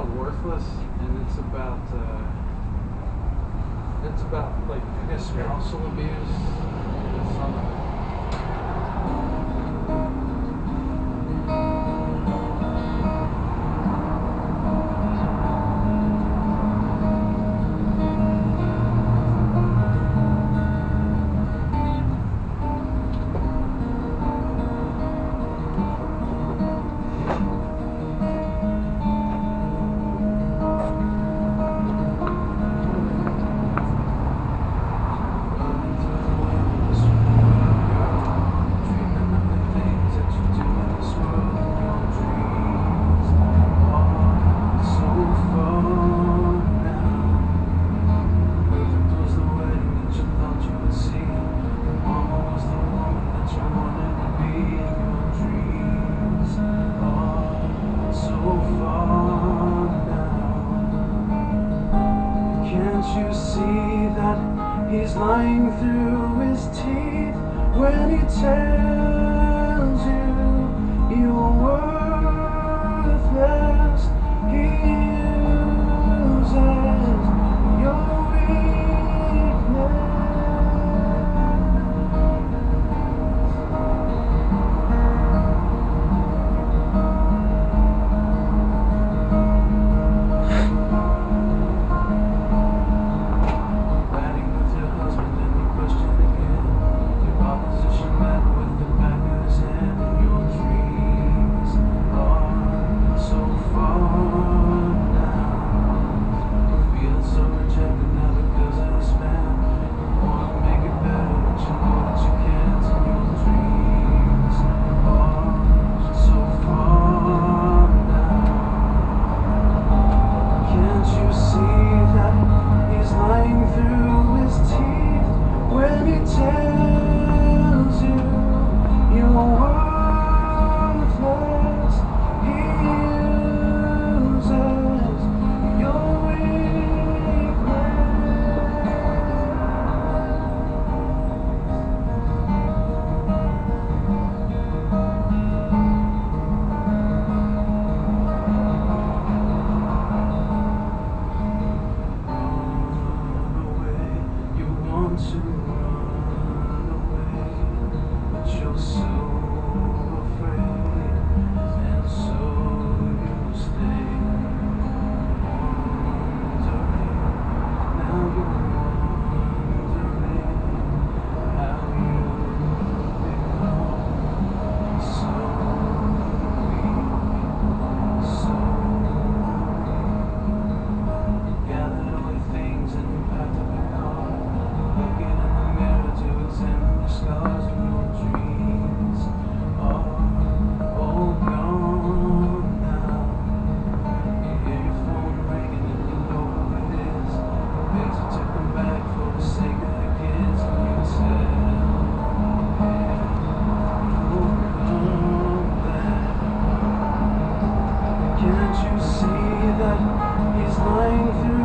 Worthless, and it's about like, I guess, spousal abuse. Some of it. Can't you see that he's lying through his teeth when he tells you you're worthless? He uses your weakness. When he tells you you're worthless, he uses your to run away, but you're so afraid, and so you stay wondering. Now you're wondering how you become so weak, so weak. You gathered all your things and you packed up your car. Looking in the mirror to examine the scars of your dreams are all gone now. You hear your phone ringing and you know who it is. Begs you to come back for the sake of the kids, and you tell him you'll come back. Can't you see that he's lying through